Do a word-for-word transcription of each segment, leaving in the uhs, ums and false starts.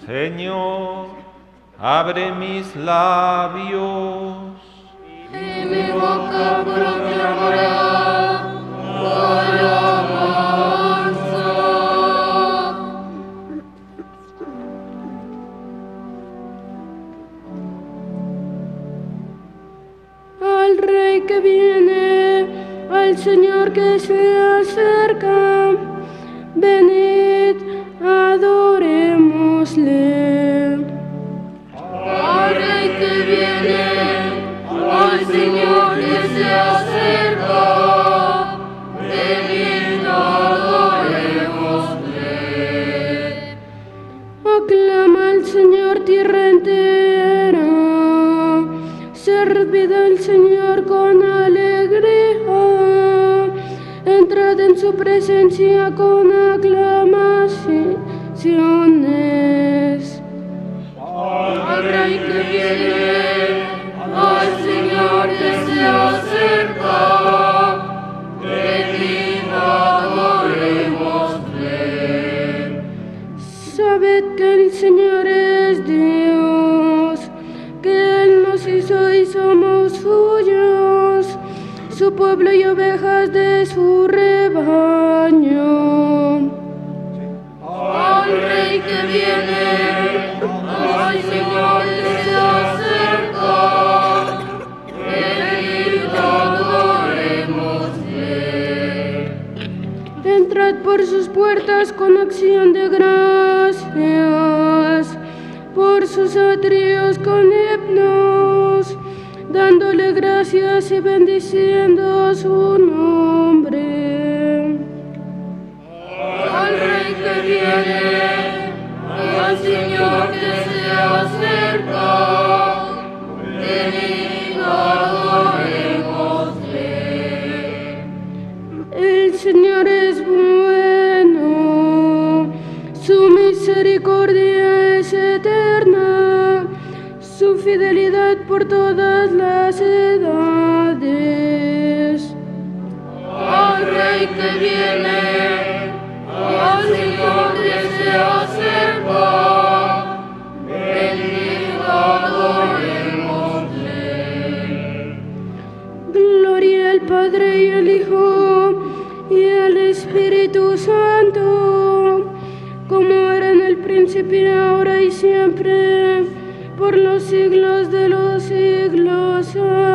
Señor, abre mis labios. Y mi boca proclamará tu alabanza. Al Rey que viene, al Señor que se acerca, venid, adorémosle. Al Rey que viene, al Señor que se acerca, venid, adorémosle. Aclama al Señor tierra entera, servid al Señor con alegría, entrad en su presencia con aclamaciones. Al Rey que viene, al Señor que se acerca, venid, adorémosle. Sabed que el Señor es Dios, que Él nos hizo y somos suyos, su pueblo y ovejas de su rebaño. Al Rey que viene, al Señor que se acerca, venid, adorémosle. Entrad por sus puertas con acción de gracias, por sus atrios con himnos, dándole gracias y bendiciendo su nombre. Al Rey que viene, al Señor que se acerca, venid, adorémosle. El Señor es bueno, su misericordia es eterna, su fidelidad por todas las edades. Al Rey que viene, al Señor que se acerca, venid, adorémosle. Gloria al Padre y al Hijo y al Espíritu Santo, como era en el principio, ahora y siempre, por los siglos de los siglos.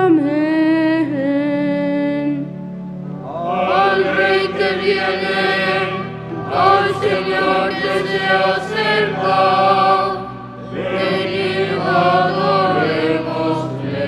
Amén. Al Rey que viene, al Señor que se acerca, venid, adorémosle.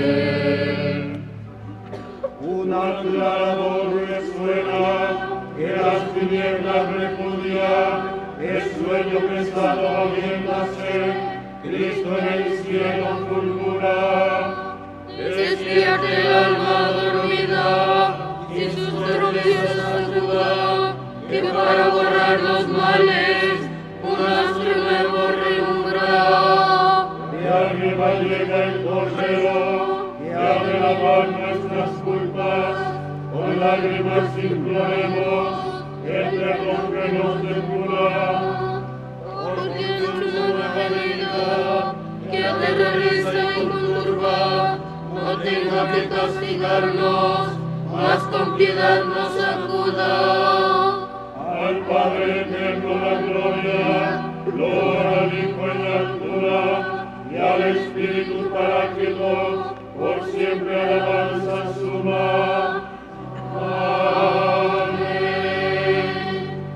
Una clara resuena, que las tinieblas repudia, el sueño que está moviéndose, Cristo en el cielo fulgura. Despierte el alma dormida, y sus tropiezos duda, que para borrar los males, un astro nuevo relumbra. De arriba llega el Cordero, que ha de lavar nuestras culpas, con lágrimas imploremos el perdón que nos depura. Porque es una nueva vida, que aterroriza y conturba, no tenga que castigarnos, mas con piedad nos acuda. Al Padre eterno la gloria, gloria al Hijo en la altura, y al Espíritu Paráclitos, por siempre alabanza suma. Amén.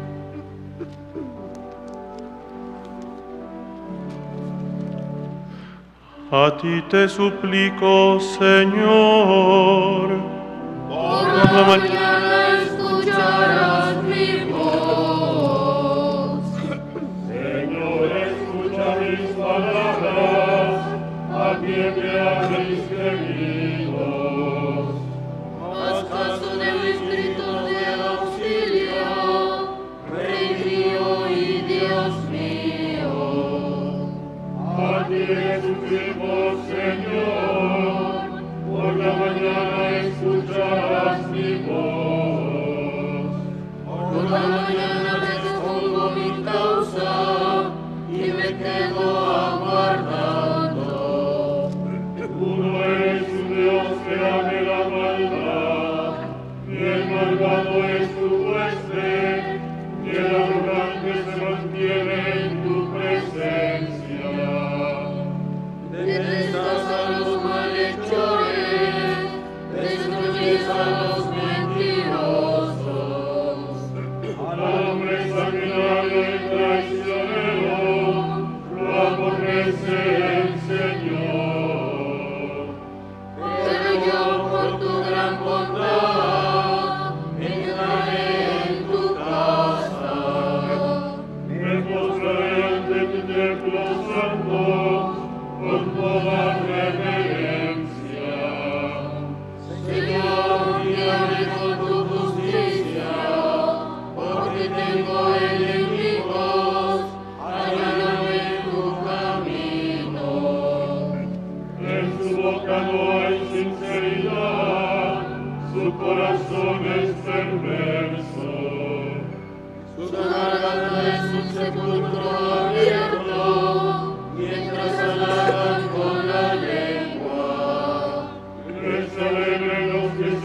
A ti te suplico, Señor, Por la mañana escucharás mi voz. Señor, escucha mis palabras, atiende a mis gemidos. Haz caso de mis gritos de auxilio, Rey mío y Dios mío. A ti sufrimos, Señor, por la mañana escucharás mi voz.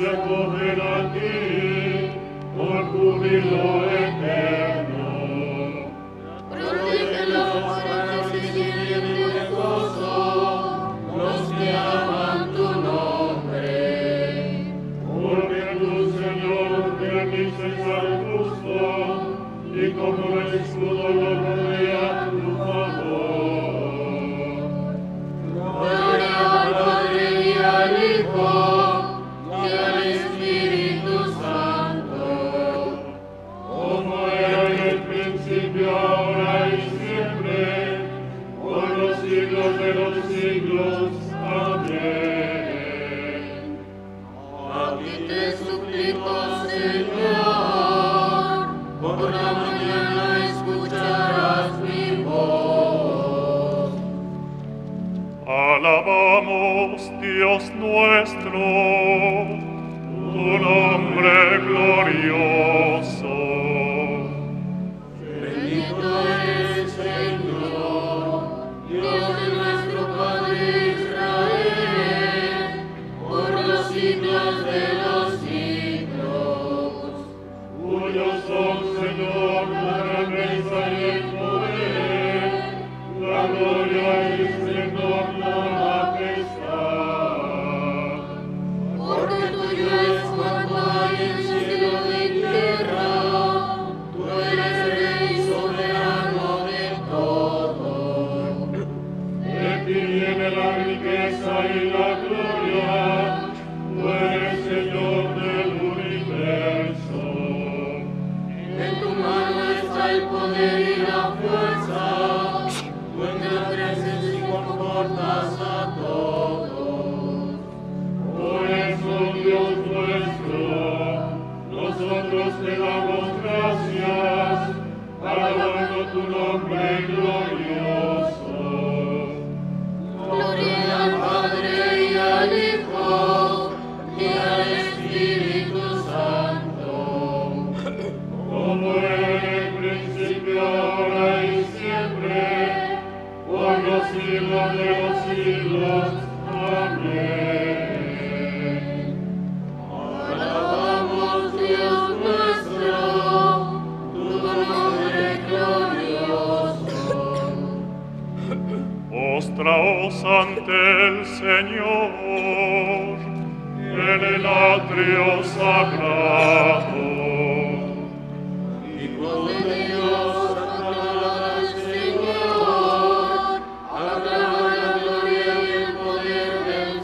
se acogen a ti con júbilo eterno. Protégelos para que se llenen de gozo los que aman tu nombre. Porque tú, Señor, bendices al justo, y como el escudo lo rodea tu favor. Gloria al Padre y al Hijo y al Espíritu Santo, Como era en el principio, ahora y siempre, por los siglos de los siglos. Amén. a ti te suplico, Señor, por la mañana escucharás mi voz. Alabamos, Dios nuestro, tu nombre glorioso. Bendito eres, Señor, Dios de nuestro Padre Israel, por los siglos de los siglos. Tuyos son, Señor, la grandeza y el poder, la gloria y el esplendor, la majestad. Porque tuyo es cuanto hay en cielo y tierra, tú eres Rey soberano de todo. De ti viene la riqueza y la gloria, tú eres Señor del universo. En tu mano está el poder y la fuerza, tú engrandeces y confortas a todos. Por eso, Dios nuestro, nosotros te damos gracias, alabando tu nombre glorioso. Gloria al Padre y al Hijo y al Espíritu Santo, Como era en el principio, ahora y siempre, por los siglos de los siglos. Amén. alabamos, Dios nuestro, tu nombre glorioso. Postraos ante el Señor en el atrio sagrado. Hijos de Dios, aclamad al Señor, aclamad la gloria y el poder del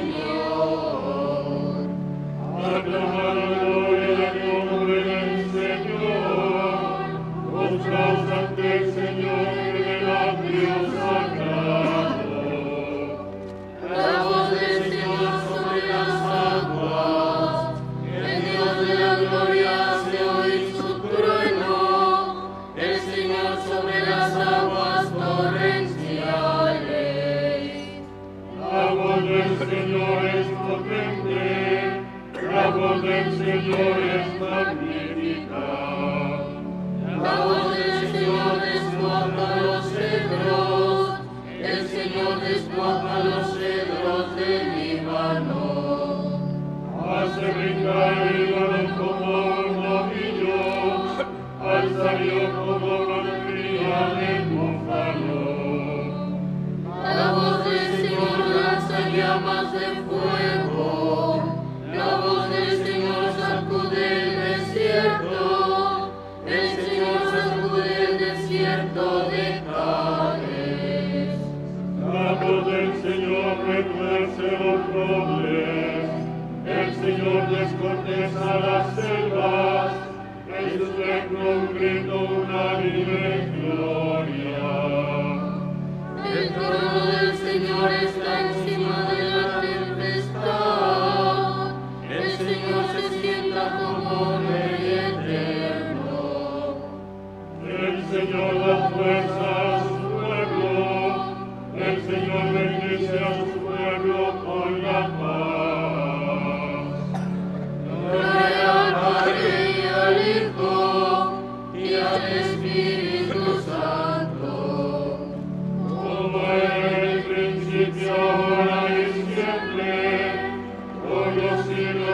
Señor. Aclamad la gloria del nombre del Señor, postraos ante el Señor en el atrio sagrado. La voz del Señor sobre las aguas, el Dios de la gloria hace oír su trueno, el Señor sobre las aguas torrenciales. La voz del Señor es potente, la voz del Señor es magnífica. La voz del Señor despoja los cedros, el Señor despoja los cedros del Líbano. Hace brincar el Líbano como un novillo, alzaría como una cría de búfalo. La voz del Señor lanza llamas de fuego, la voz del Señor sacude el desierto, el Señor sacude el desierto de Cádiz. La voz del Señor retuerce los robles, el Señor descorteza las selvas, en su templo un grito unánime gloria. El trono del Señor está encima de la tempestad, el Señor se sienta como Rey eterno. El Señor da fuerza a su pueblo, el Señor bendice a su pueblo con la paz. Gloria al Padre y al Hijo y al Espíritu Santo, Como era en el principio,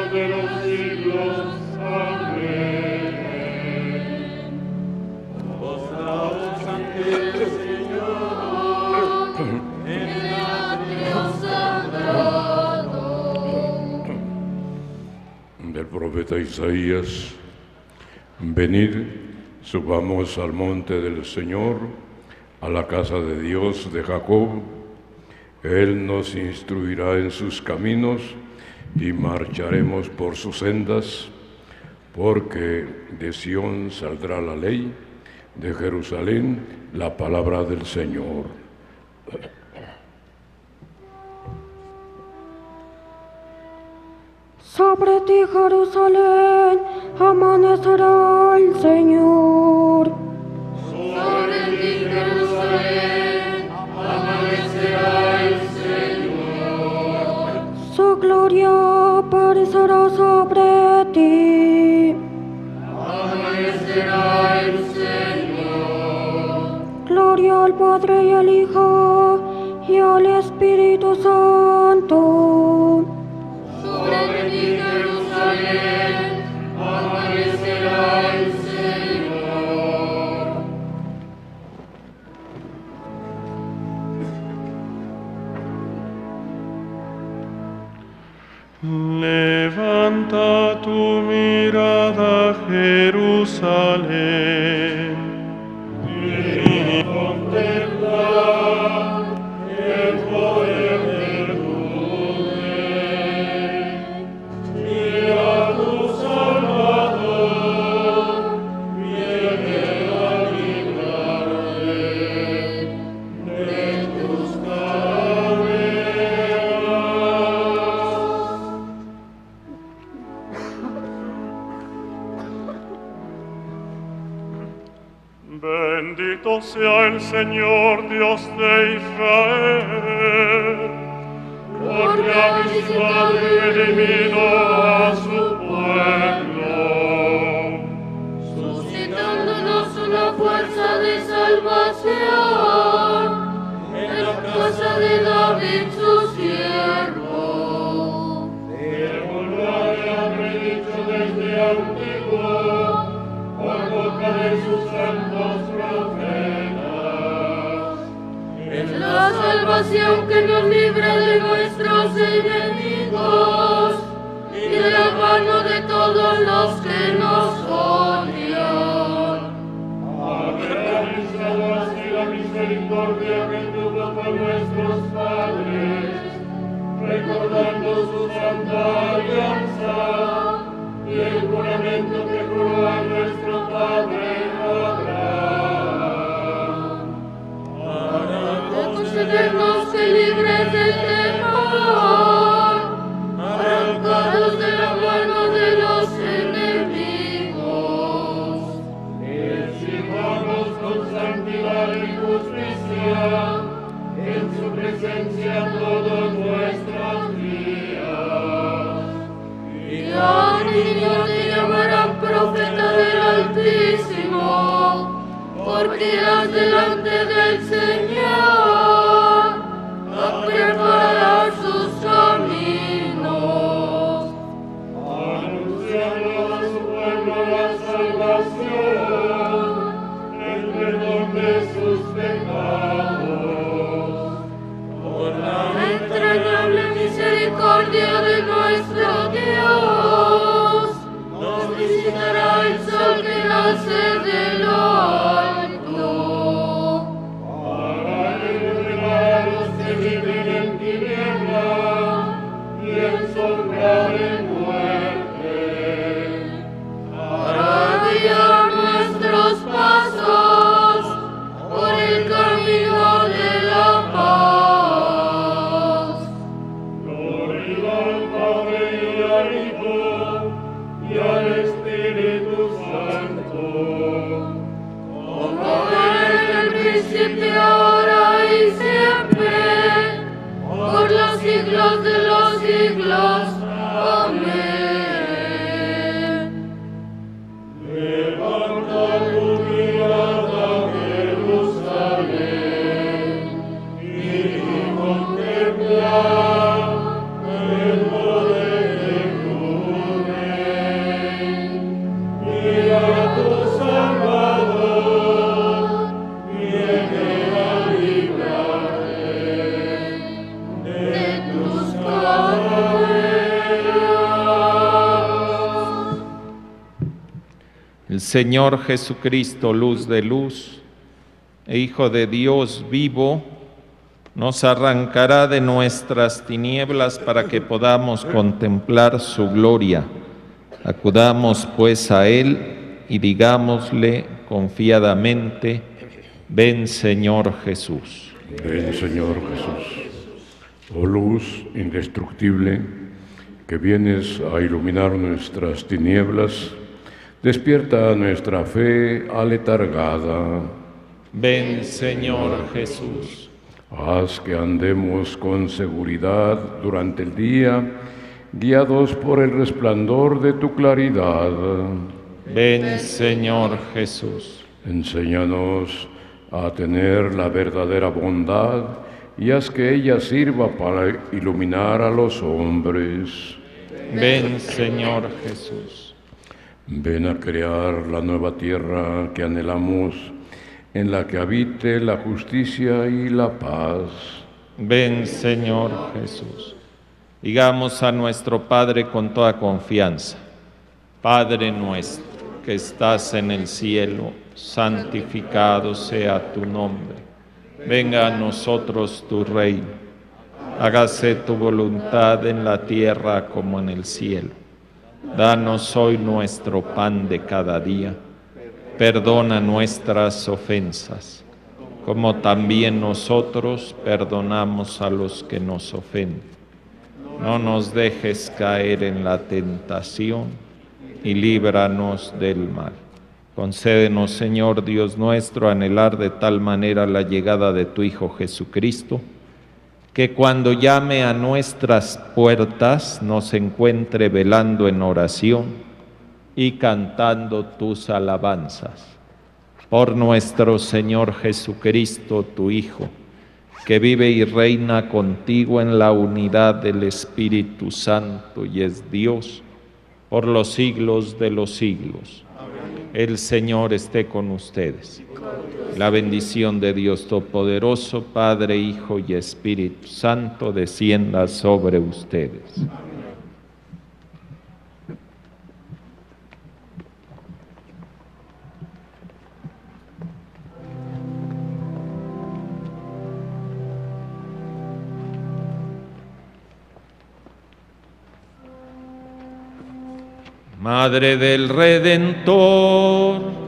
de los siglos. Amén. Os alabamos ante el Señor, en el atrio sagrado. Del profeta Isaías: venid, subamos al monte del Señor, a la casa de Dios de Jacob. Él nos instruirá en sus caminos y marcharemos por sus sendas, porque de Sión saldrá la ley, de Jerusalén la palabra del Señor. Sobre ti, Jerusalén, amanecerá el Señor. Sobre ti, Jerusalén, amanecerá el Señor. Su gloria aparecerá sobre ti. Amanecerá el Señor. Gloria al Padre y al Hijo y al Espíritu Santo. Sobre ti, Jerusalén, amanecerá el Señor. Levanta tu mirada, Jerusalén, Y contempla el poder de tu rey. Mira tu Salvador, viene a librarte de tus cadenas. bendito sea el Señor Dios de Israel, porque ha visitado y redimido a su pueblo, suscitándonos una fuerza de salvación en la casa de David su siervo. Según lo había predicho desde antiguo, por boca de sus santos profetas. Es la salvación que nos libra de nuestros enemigos y de la mano de todos los que nos odian. Haber realizado así la misericordia que tuvo con nuestros padres, recordando su santa alianza y el juramento que juró a nuestro padre Abraham. De concedernos que libres del temor, arrancados de la mano de los enemigos, Exijamos con santidad y justicia en su presencia todos nuestros días. y a niño te llamarán profeta del Altísimo, porque irás delante del Señor a preparar sus caminos. Anunciando a su pueblo la salvación, el perdón de sus pecados. Por la La entrañable misericordia de nuestro Dios nos visitará el sol que nace de lo alto. para iluminar a los que viven en tinieblas y en sombra de muerte. Para guiar nuestros pasos por el camino de la paz. Gloria al Padre y al Hijo y al Espíritu Santo. Como era en el principio, ahora y siempre, por los siglos de los siglos. Amén. Levanta tu mirada, Jerusalén, y contempla el poder de tu El Señor Jesucristo, luz de luz, e Hijo de Dios vivo, nos arrancará de nuestras tinieblas para que podamos contemplar su gloria. Acudamos pues a Él y digámosle confiadamente: ven, Señor Jesús. Ven, Señor Jesús. Oh luz indestructible, que vienes a iluminar nuestras tinieblas, despierta nuestra fe aletargada. Ven, Señor Jesús. Haz que andemos con seguridad durante el día, guiados por el resplandor de tu claridad. Ven, Señor Jesús. Enséñanos a tener la verdadera bondad y haz que ella sirva para iluminar a los hombres. Ven, Señor Jesús. Ven a crear la nueva tierra que anhelamos, en la que habite la justicia y la paz. Ven, Señor Jesús. Digamos a nuestro Padre con toda confianza: Padre nuestro, que estás en el cielo, santificado sea tu nombre. Venga a nosotros tu reino. Hágase tu voluntad en la tierra como en el cielo. Danos hoy nuestro pan de cada día. Perdona nuestras ofensas, como también nosotros perdonamos a los que nos ofenden. No nos dejes caer en la tentación y líbranos del mal. Concédenos, Señor Dios nuestro, anhelar de tal manera la llegada de tu Hijo Jesucristo, que cuando llame a nuestras puertas nos encuentre velando en oración y cantando tus alabanzas. Por nuestro Señor Jesucristo, tu Hijo, que vive y reina contigo en la unidad del Espíritu Santo y es Dios por los siglos de los siglos. El Señor esté con ustedes. La bendición de Dios Todopoderoso, Padre, Hijo y Espíritu Santo, descienda sobre ustedes. Madre del Redentor,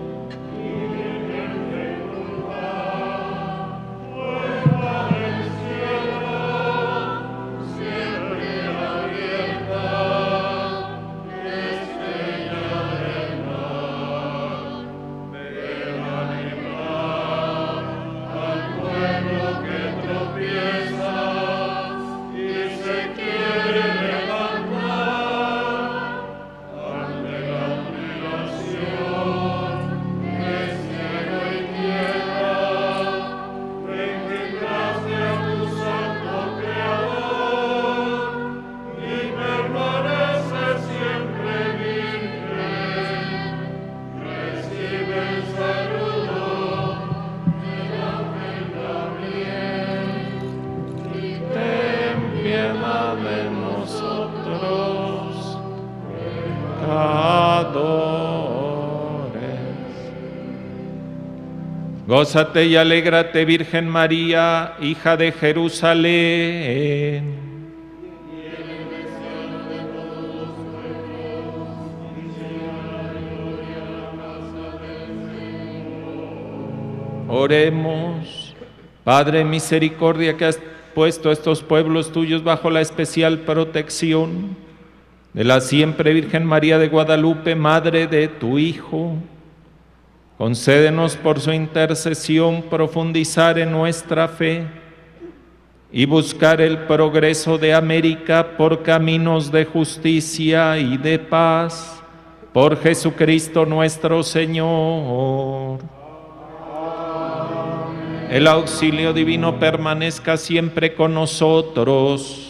gózate y alégrate, Virgen María, hija de Jerusalén. Oremos. Padre misericordia, que has puesto estos pueblos tuyos bajo la especial protección de la siempre Virgen María de Guadalupe, Madre de tu Hijo, concédenos por su intercesión profundizar en nuestra fe y buscar el progreso de América por caminos de justicia y de paz, por Jesucristo nuestro Señor. El auxilio divino permanezca siempre con nosotros.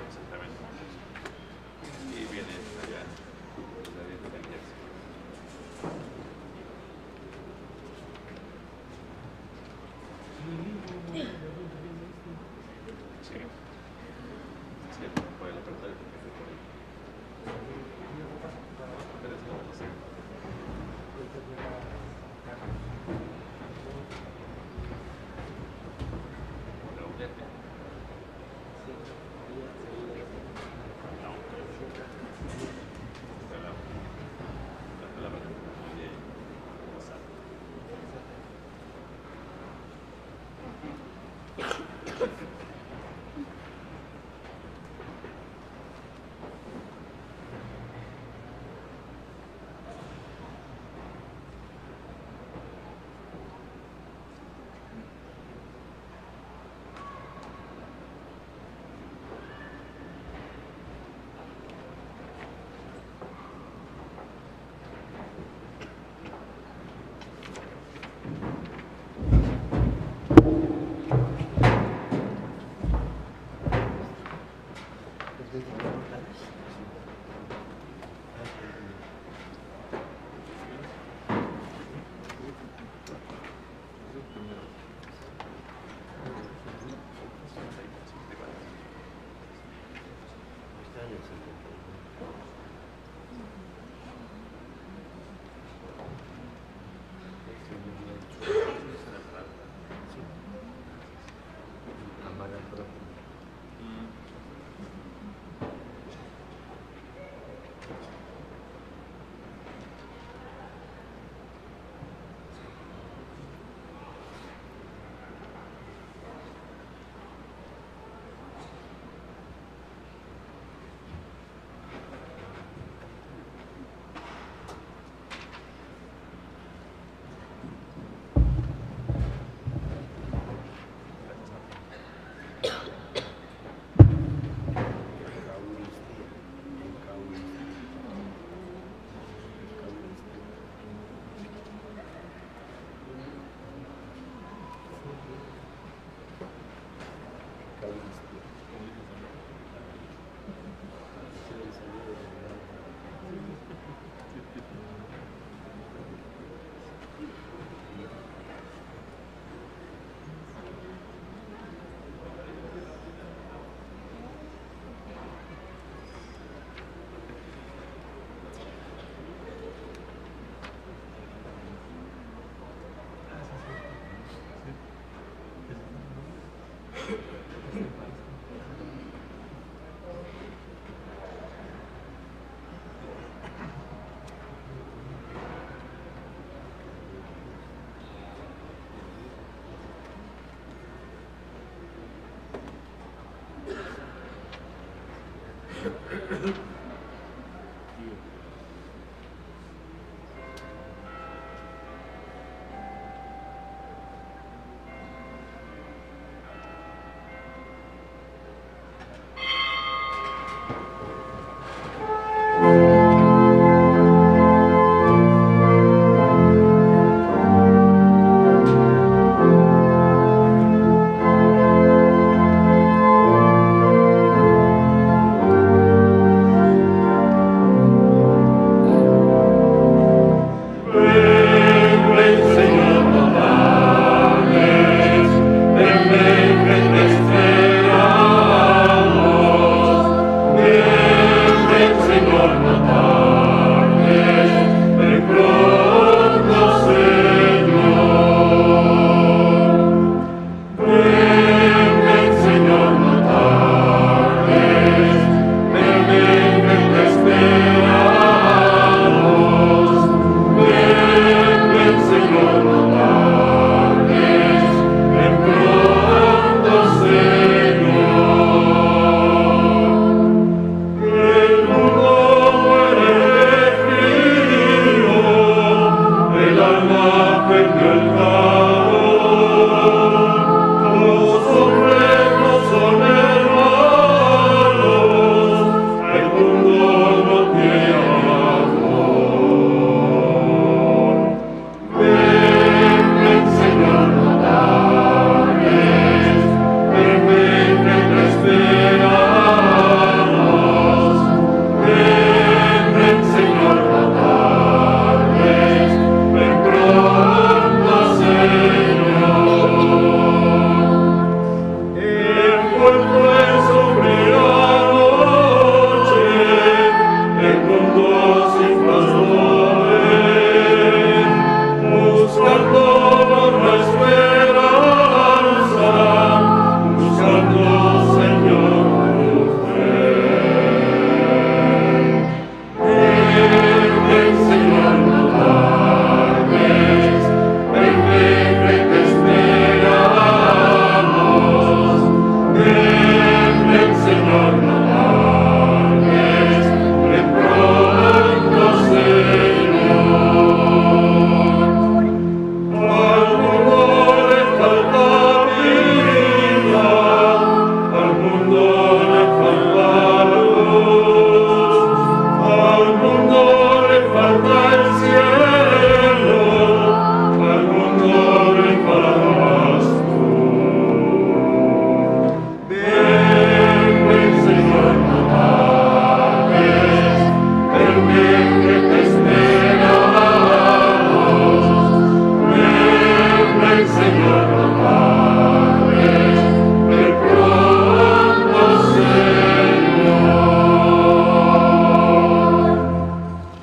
Ven,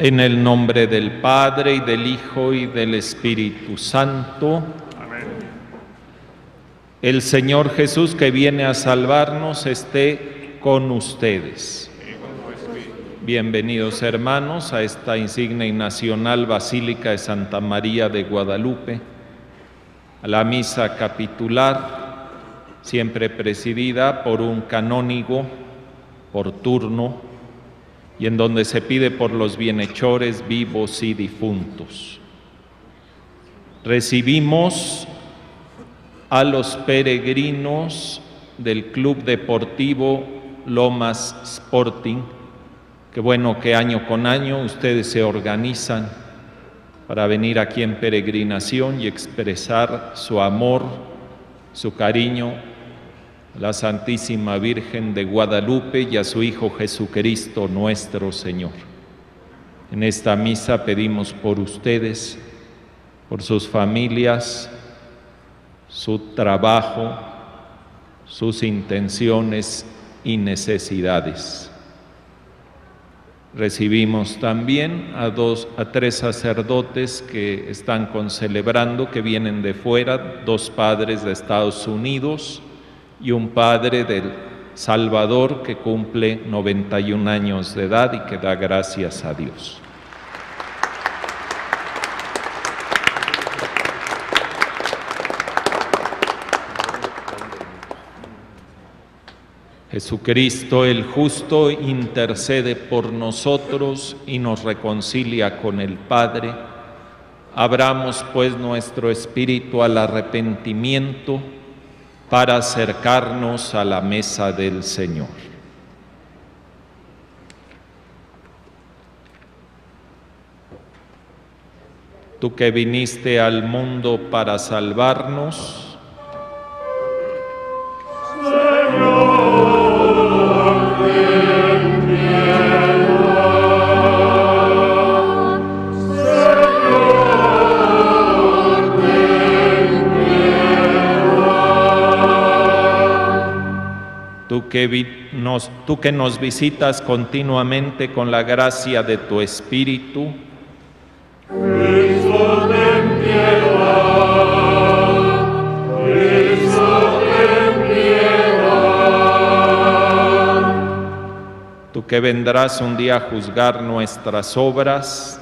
En el nombre del Padre, y del Hijo, y del Espíritu Santo. Amén. El Señor Jesús, que viene a salvarnos, esté con ustedes. Bienvenidos, hermanos, a esta insigne y nacional Basílica de Santa María de Guadalupe, a la misa capitular, siempre presidida por un canónigo por turno, y en donde se pide por los bienhechores vivos y difuntos. Recibimos a los peregrinos del Club Deportivo Lomas Sporting. Qué bueno que año con año ustedes se organizan para venir aquí en peregrinación y expresar su amor, su cariño a la Santísima Virgen de Guadalupe y a su Hijo Jesucristo nuestro Señor. En esta misa pedimos por ustedes, por sus familias, su trabajo, sus intenciones y necesidades. Recibimos también a, dos, a tres sacerdotes que están concelebrando, que vienen de fuera, dos padres de Estados Unidos y un padre del Salvador que cumple noventa y un años de edad y que da gracias a Dios. Jesucristo el justo intercede por nosotros y nos reconcilia con el Padre. Abramos pues nuestro espíritu al arrepentimiento para acercarnos a la mesa del Señor. Tú que viniste al mundo para salvarnos, Tú que, vi, nos, tú que nos visitas continuamente con la gracia de tu Espíritu, Cristo, ten piedad. Cristo, ten piedad. tú que vendrás un día a juzgar nuestras obras,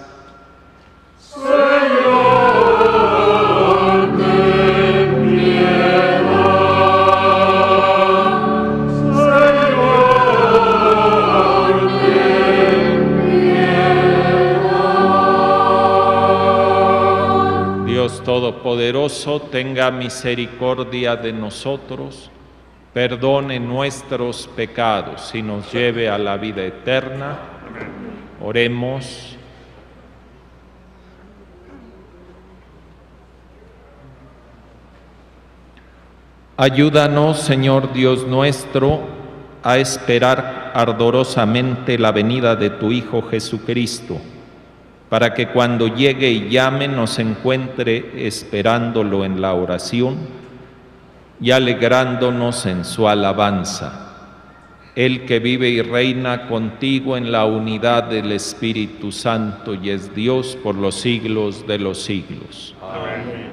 Todopoderoso, tenga misericordia de nosotros, perdone nuestros pecados y nos lleve a la vida eterna. Oremos. Ayúdanos, Señor Dios nuestro, a esperar ardorosamente la venida de tu Hijo Jesucristo, para que cuando llegue y llame nos encuentre esperándolo en la oración y alegrándonos en su alabanza. Él que vive y reina contigo en la unidad del Espíritu Santo y es Dios por los siglos de los siglos. Amén.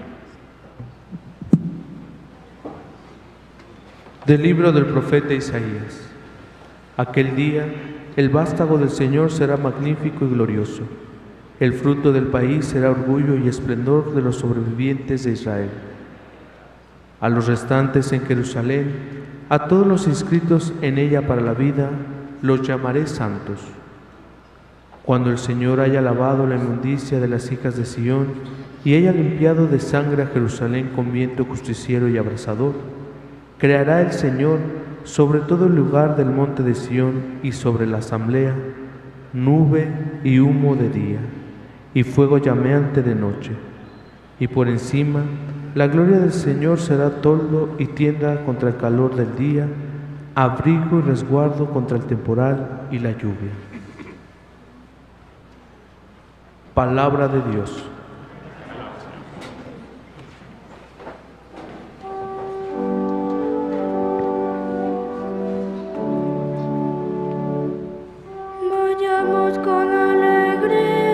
Del libro del profeta Isaías. Aquel día, el vástago del Señor será magnífico y glorioso. El fruto del país será orgullo y esplendor de los sobrevivientes de Israel. A los restantes en Jerusalén, a todos los inscritos en ella para la vida, los llamaré santos. Cuando el Señor haya lavado la inmundicia de las hijas de Sión y haya limpiado de sangre a Jerusalén con viento justiciero y abrasador, creará el Señor sobre todo el lugar del monte de Sión y sobre la asamblea, nube y humo de día, y fuego llameante de noche. Y por encima, la gloria del Señor será toldo y tienda contra el calor del día, abrigo y resguardo contra el temporal y la lluvia. Palabra de Dios. Vayamos con alegría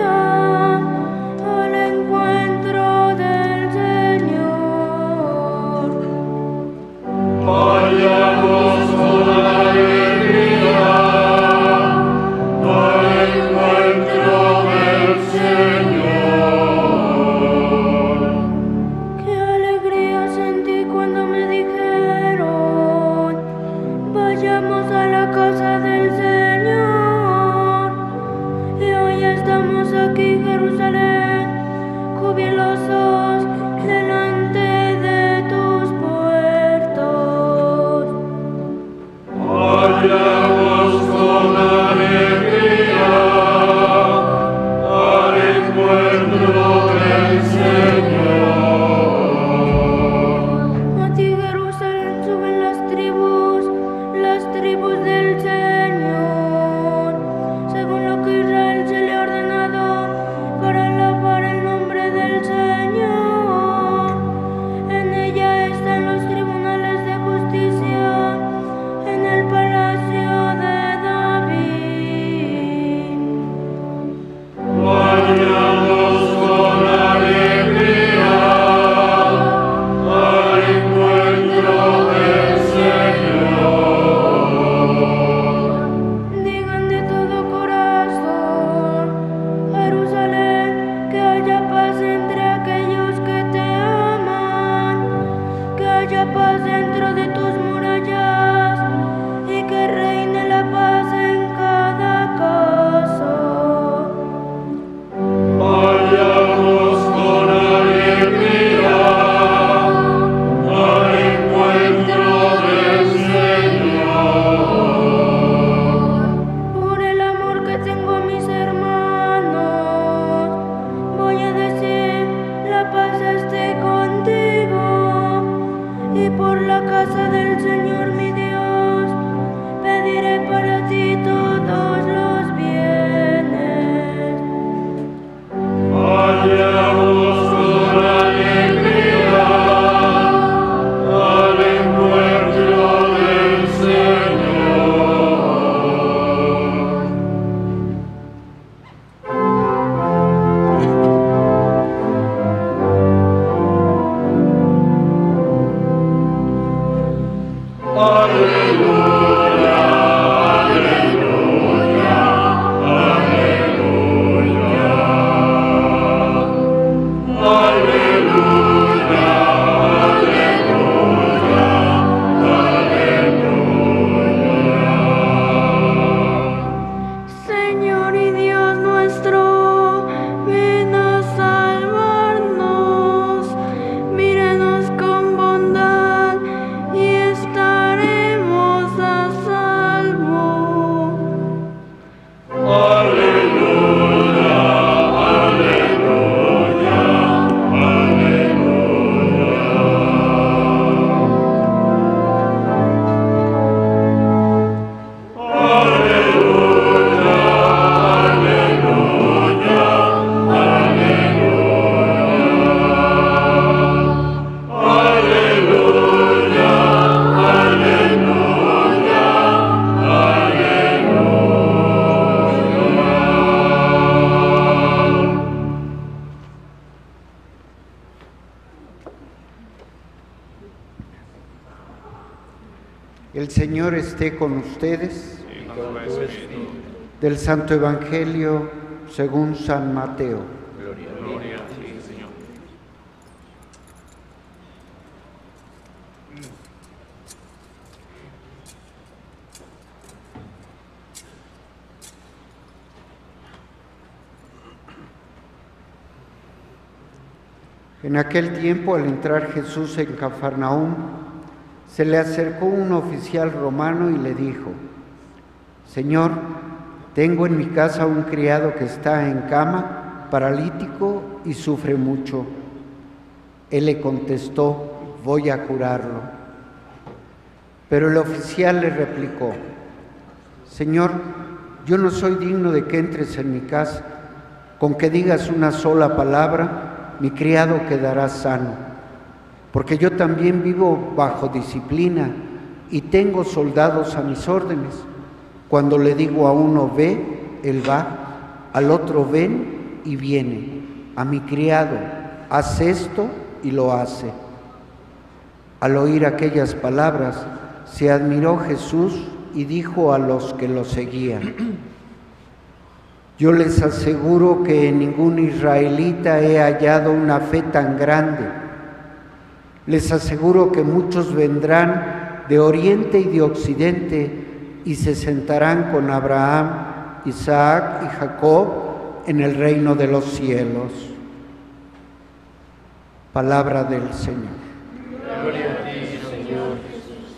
vamos a la casa del Señor. Y hoy estamos aquí en Jerusalén, jubilosos delante de tus puertas. Vayamos con alegría al encuentro del Señor. A ti, Jerusalén, suben las tribus, las tribus del Señor, según lo que Israel se le ha ordenado, para alabar el nombre del Señor. En ella están los tribunales de justicia, en el palacio de David. Vayamos con alegría al encuentro del Señor. Digan de todo corazón, Jerusalén, que haya paz entre aquellos que te aman, que haya paz dentro de tus murallas y que reine la paz en cada casa. Vayamos con alegría al encuentro del Señor. Por el amor que tengo a mis hermanos, voy a decir, la paz esté contigo. Y por la casa del Señor mi Dios, pediré para ti todos los bienes. Vayamos con alegría al encuentro del Señor. Aleluya, aleluya, aleluya. Aleluya, aleluya, aleluya. Señor y Dios nuestro, ven a salvarnos, míranos con bondad y estaremos a salvo. Aleluya, aleluya, El Señor esté con ustedes. Del Santo Evangelio según San Mateo. Gloria a ti, Señor. En aquel tiempo, al entrar Jesús en Cafarnaúm, se le acercó un oficial romano y le dijo: Señor, tengo en mi casa un criado que está en cama, paralítico y sufre mucho. Él le contestó: voy a curarlo. Pero el oficial le replicó: Señor, yo no soy digno de que entres en mi casa. Con que digas una sola palabra, mi criado quedará sano. Porque yo también vivo bajo disciplina y tengo soldados a mis órdenes. Cuando le digo a uno ve, él va, al otro ven y viene. A mi criado, haz esto y lo hace. Al oír aquellas palabras, se admiró Jesús y dijo a los que lo seguían: Yo les aseguro que en ningún israelita he hallado una fe tan grande. Les aseguro que muchos vendrán de oriente y de occidente y se sentarán con Abraham, Isaac y Jacob en el reino de los cielos. Palabra del Señor. Gloria a ti, Señor Jesús.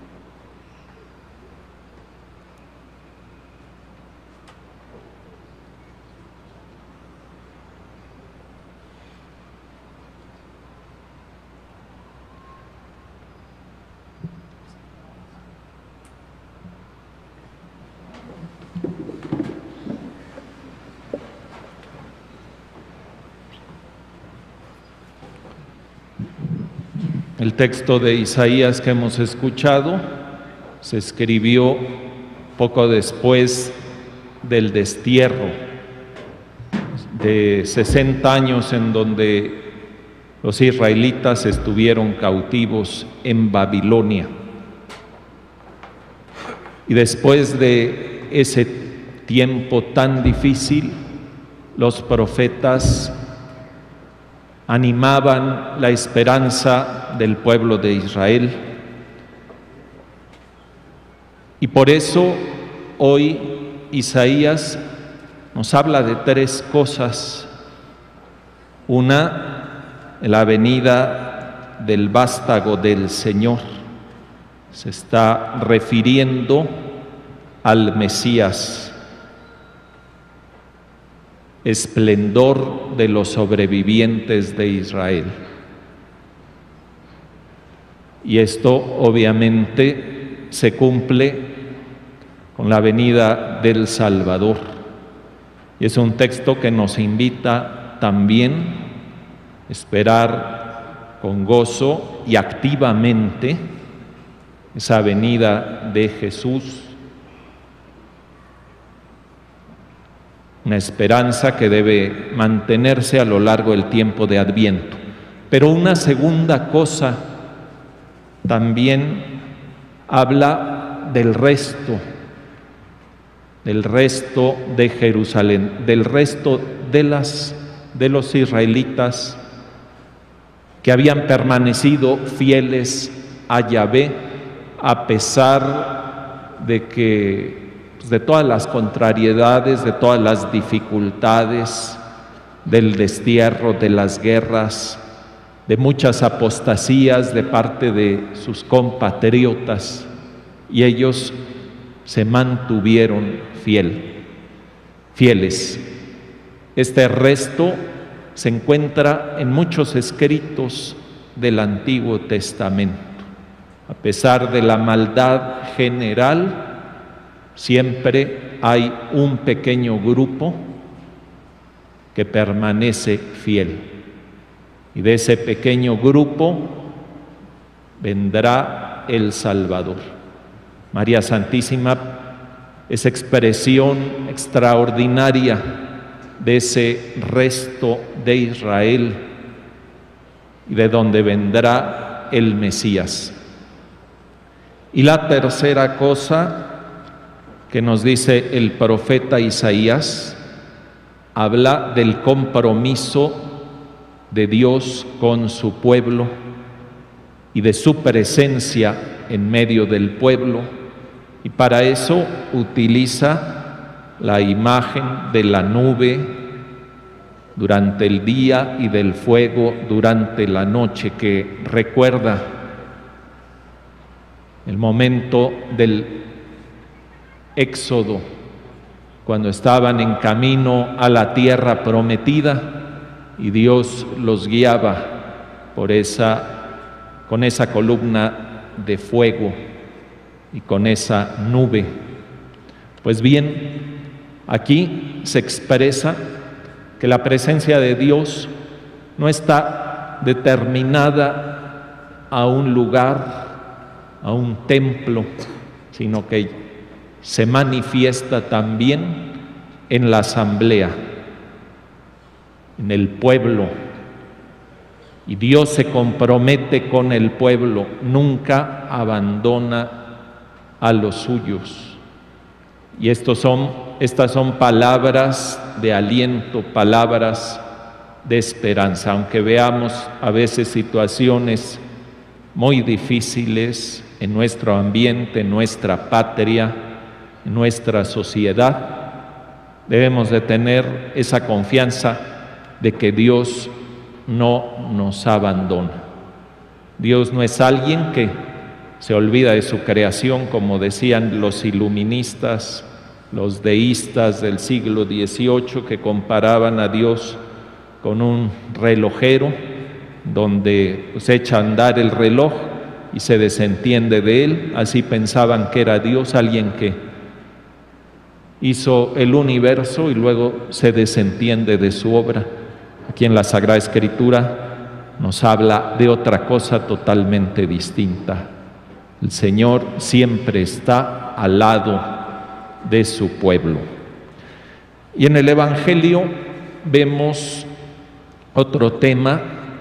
El texto de Isaías que hemos escuchado se escribió poco después del destierro de sesenta años en donde los israelitas estuvieron cautivos en Babilonia. Y después de ese tiempo tan difícil, los profetas animaban la esperanza del pueblo de Israel. Y por eso hoy Isaías nos habla de tres cosas. Una, la venida del vástago del Señor. Se está refiriendo al Mesías, esplendor de los sobrevivientes de Israel. Y esto obviamente se cumple con la venida del Salvador. Y es un texto que nos invita también a esperar con gozo y activamente esa venida de Jesús. Una esperanza que debe mantenerse a lo largo del tiempo de Adviento. Pero una segunda cosa también habla del resto, del resto de Jerusalén, del resto de, las, de los israelitas que habían permanecido fieles a Yahvé a pesar de que de todas las contrariedades, de todas las dificultades, del destierro, de las guerras, de muchas apostasías de parte de sus compatriotas, y ellos se mantuvieron fiel, fieles. Este resto se encuentra en muchos escritos del Antiguo Testamento. A pesar de la maldad general, siempre hay un pequeño grupo que permanece fiel. Y de ese pequeño grupo vendrá el Salvador. María Santísima es expresión extraordinaria de ese resto de Israel y de donde vendrá el Mesías. Y la tercera cosa que nos dice el profeta Isaías, habla del compromiso de Dios con su pueblo y de su presencia en medio del pueblo, y para eso utiliza la imagen de la nube durante el día y del fuego durante la noche, que recuerda el momento del Éxodo, cuando estaban en camino a la tierra prometida y Dios los guiaba por esa, con esa columna de fuego y con esa nube. Pues bien, aquí se expresa que la presencia de Dios no está determinada a un lugar, a un templo, sino que se manifiesta también en la asamblea, en el pueblo. Y Dios se compromete con el pueblo, nunca abandona a los suyos. Y estos son, estas son palabras de aliento, palabras de esperanza, aunque veamos a veces situaciones muy difíciles en nuestro ambiente, en nuestra patria, en nuestra sociedad, debemos de tener esa confianza de que Dios no nos abandona. Dios no es alguien que se olvida de su creación, como decían los iluministas, los deístas del siglo dieciocho, que comparaban a Dios con un relojero, donde se echa a andar el reloj y se desentiende de él. Así pensaban que era Dios, alguien que hizo el universo y luego se desentiende de su obra. Aquí en la Sagrada Escritura nos habla de otra cosa totalmente distinta. El Señor siempre está al lado de su pueblo. Y en el Evangelio vemos otro tema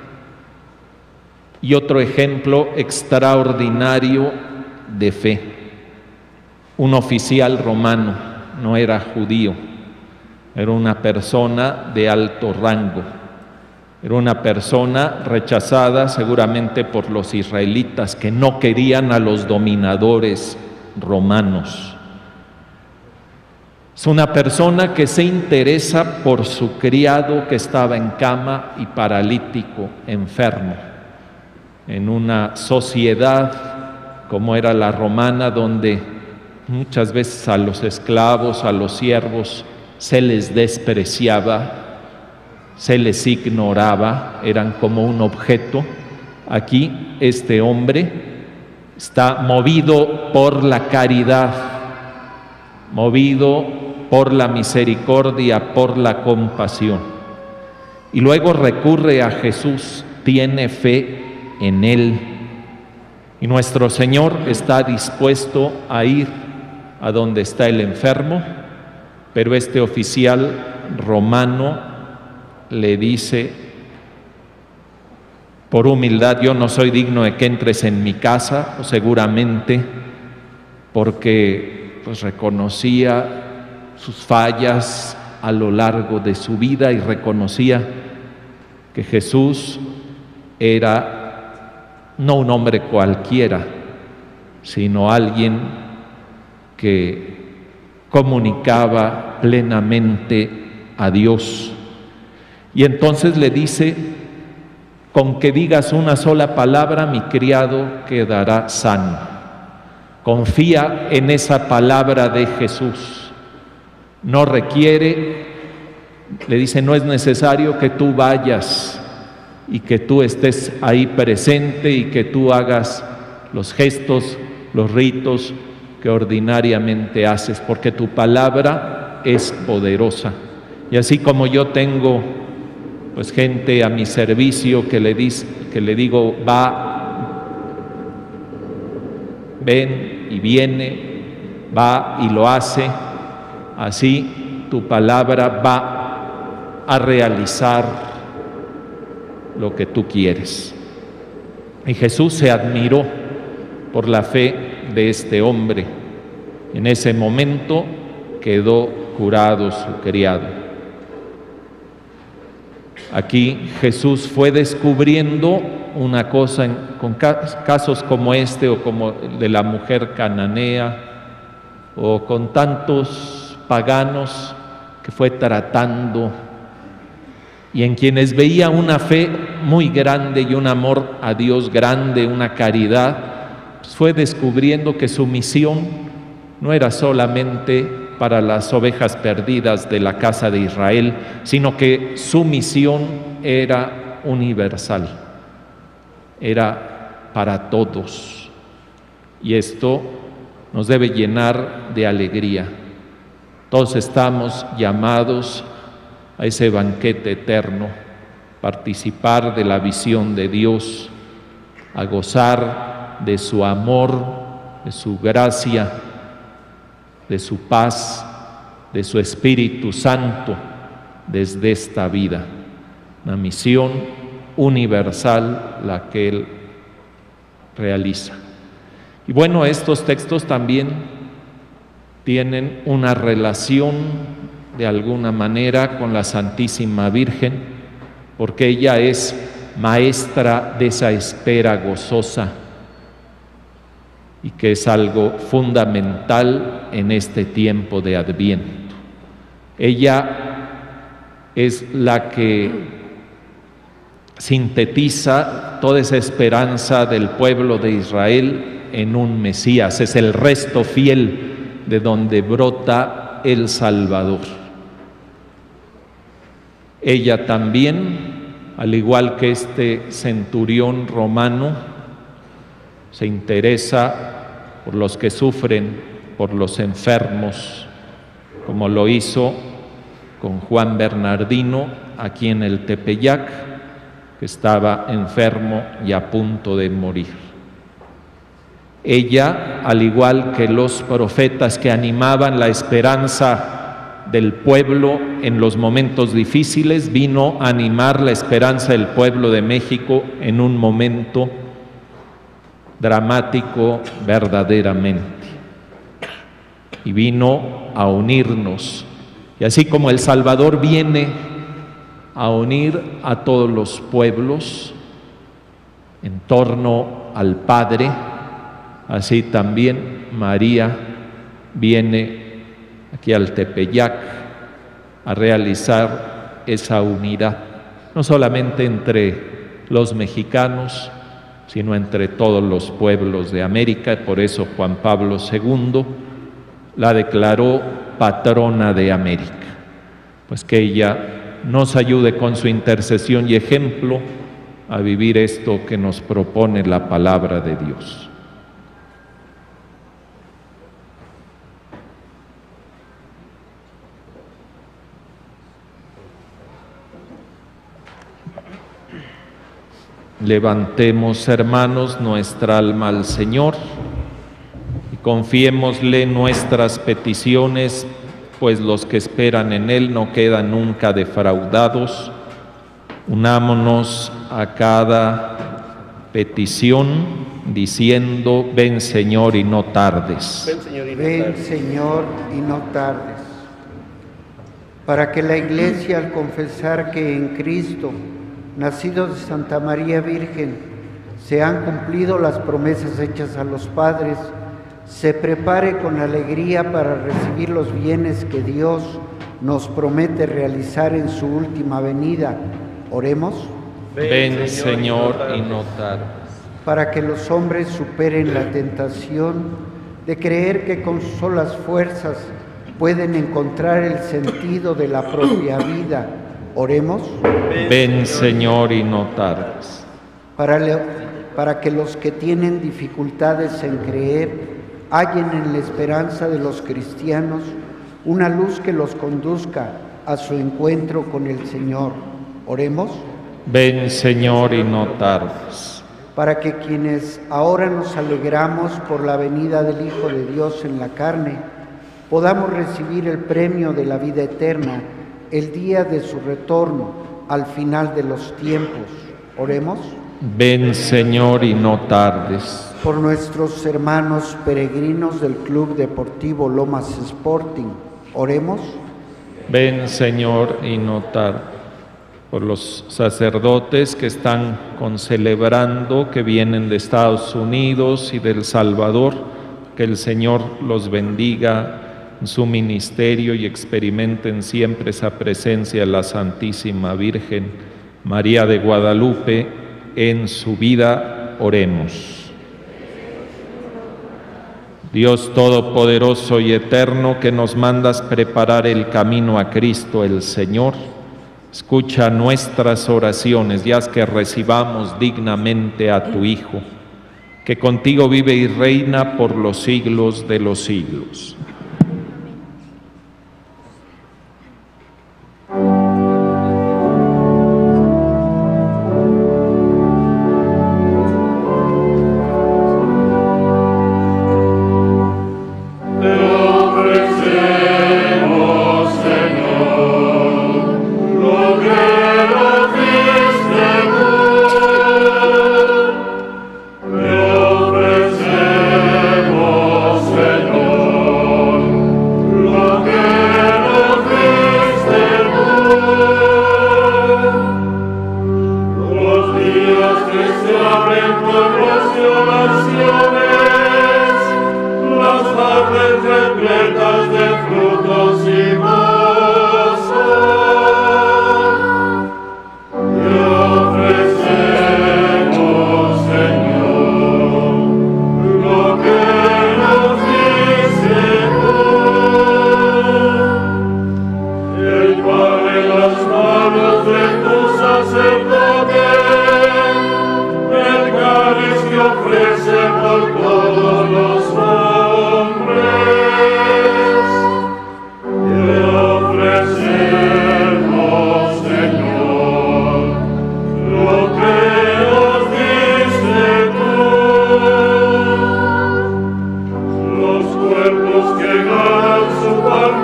y otro ejemplo extraordinario de fe. Un oficial romano, no era judío, era una persona de alto rango, era una persona rechazada seguramente por los israelitas, que no querían a los dominadores romanos. Es una persona que se interesa por su criado que estaba en cama y paralítico, enfermo, en una sociedad como era la romana, donde muchas veces a los esclavos, a los siervos, se les despreciaba, se les ignoraba, eran como un objeto. Aquí este hombre está movido por la caridad, movido por la misericordia, por la compasión. Y luego recurre a Jesús, tiene fe en Él. Y nuestro Señor está dispuesto a ir a donde está el enfermo, pero este oficial romano le dice, por humildad: yo no soy digno de que entres en mi casa, o seguramente porque pues reconocía sus fallas a lo largo de su vida y reconocía que Jesús era no un hombre cualquiera, sino alguien que comunicaba plenamente a Dios. Y entonces le dice: con que digas una sola palabra, mi criado quedará sano. Confía en esa palabra de Jesús. No requiere, le dice, no es necesario que tú vayas y que tú estés ahí presente y que tú hagas los gestos, los ritos que ordinariamente haces, porque tu palabra es poderosa. Y así como yo tengo pues gente a mi servicio que le, dice, que le digo, va, ven y viene, va y lo hace, así tu palabra va a realizar lo que tú quieres. Y Jesús se admiró por la fe de este hombre. En ese momento quedó curado su criado. Aquí Jesús fue descubriendo una cosa en, con casos como este, o como el de la mujer cananea, o con tantos paganos que fue tratando, y en quienes veía una fe muy grande y un amor a Dios grande, una caridad, pues fue descubriendo que su misión no era solamente para las ovejas perdidas de la casa de Israel, sino que su misión era universal, era para todos. Y esto nos debe llenar de alegría. Todos estamos llamados a ese banquete eterno, participar de la visión de Dios, a gozar de su amor, de su gracia, de su paz, de su Espíritu Santo desde esta vida. Una misión universal la que Él realiza. Y bueno, estos textos también tienen una relación de alguna manera con la Santísima Virgen, porque ella es maestra de esa espera gozosa. y que es algo fundamental en este tiempo de Adviento. Ella es la que sintetiza toda esa esperanza del pueblo de Israel en un Mesías, es el resto fiel de donde brota el Salvador. Ella también, al igual que este centurión romano, se interesa por los que sufren, por los enfermos, como lo hizo con Juan Bernardino aquí en el Tepeyac, que estaba enfermo y a punto de morir. Ella, al igual que los profetas que animaban la esperanza del pueblo en los momentos difíciles, vino a animar la esperanza del pueblo de México en un momento dramático verdaderamente. Y vino a unirnos. Y así como el Salvador viene a unir a todos los pueblos en torno al Padre, así también María viene aquí al Tepeyac a realizar esa unidad, no solamente entre los mexicanos, sino entre todos los pueblos de América. Por eso Juan Pablo segundo la declaró patrona de América. Pues que ella nos ayude con su intercesión y ejemplo a vivir esto que nos propone la palabra de Dios. Levantemos, hermanos, nuestra alma al Señor y confiémosle nuestras peticiones, pues los que esperan en Él no quedan nunca defraudados. Unámonos a cada petición diciendo: ven, Señor, y no tardes. Ven, Señor, y no tardes. Ven, Señor, y no tardes. Para que la Iglesia, al confesar que en Cristo, nacido de Santa María Virgen, se han cumplido las promesas hechas a los padres, se prepare con alegría para recibir los bienes que Dios nos promete realizar en su última venida. Oremos. Ven, Señor, y no tardes. Para que los hombres superen la tentación de creer que con sus solas fuerzas pueden encontrar el sentido de la propia vida. Oremos. Ven, Señor, y no tardes. Para, le, para que los que tienen dificultades en creer hallen en la esperanza de los cristianos una luz que los conduzca a su encuentro con el Señor. Oremos. Ven, Señor, y no tardes. Para que quienes ahora nos alegramos por la venida del Hijo de Dios en la carne, podamos recibir el premio de la vida eterna el día de su retorno al final de los tiempos. Oremos. Ven, Señor, y no tardes. Por nuestros hermanos peregrinos del Club Deportivo Lomas Sporting, oremos. Ven, Señor, y no tardes. Por los sacerdotes que están concelebrando, que vienen de Estados Unidos y del Salvador, que el Señor los bendiga en su ministerio y experimenten siempre esa presencia de la Santísima Virgen María de Guadalupe en su vida. Oremos. Dios Todopoderoso y Eterno, que nos mandas preparar el camino a Cristo el Señor, escucha nuestras oraciones y haz que recibamos dignamente a tu Hijo, que contigo vive y reina por los siglos de los siglos. Señor,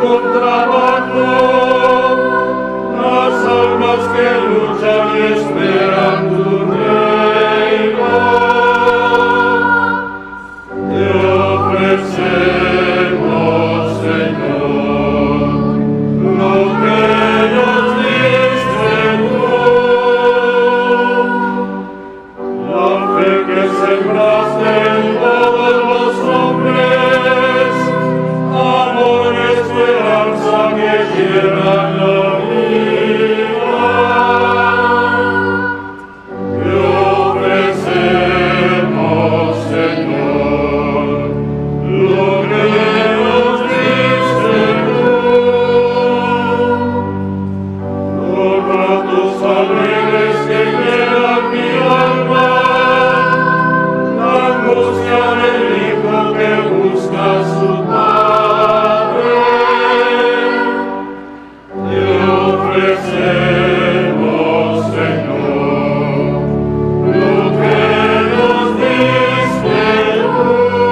con trabajo, las almas que luchan y esperan tu reino. Te ofrecemos, Señor, lo que nos diste tú, la fe que sembraste en todos los hombres, amor, esperanza que llenan la vida. Te ofrecemos, Señor, lo que nos diste tú. Los ratos alegres que llenan mi alma, la angustia del hijo que busca a su padre. Te ofrecemos, Señor, lo que nos diste tú.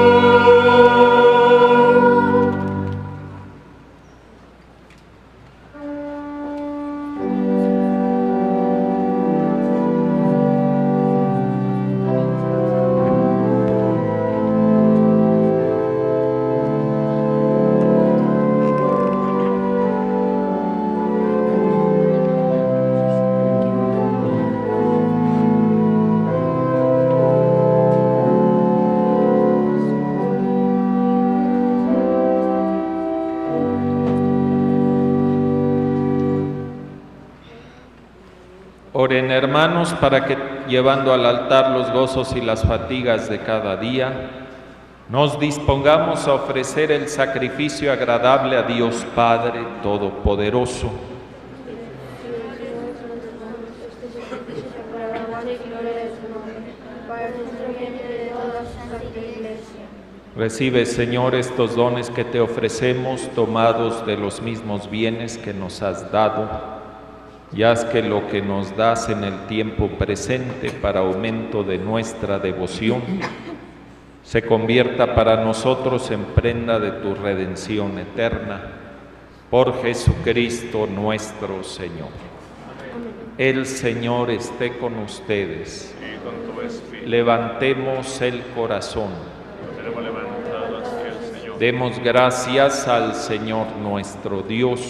Oren, hermanos, para que, llevando al altar los gozos y las fatigas de cada día, nos dispongamos a ofrecer el sacrificio agradable a Dios Padre Todopoderoso. Recibe, Señor, estos dones que te ofrecemos, tomados de los mismos bienes que nos has dado, y haz que lo que nos das en el tiempo presente para aumento de nuestra devoción se convierta para nosotros en prenda de tu redención eterna. Por Jesucristo nuestro Señor. El Señor esté con ustedes. Levantemos el corazón. Demos gracias al Señor nuestro Dios.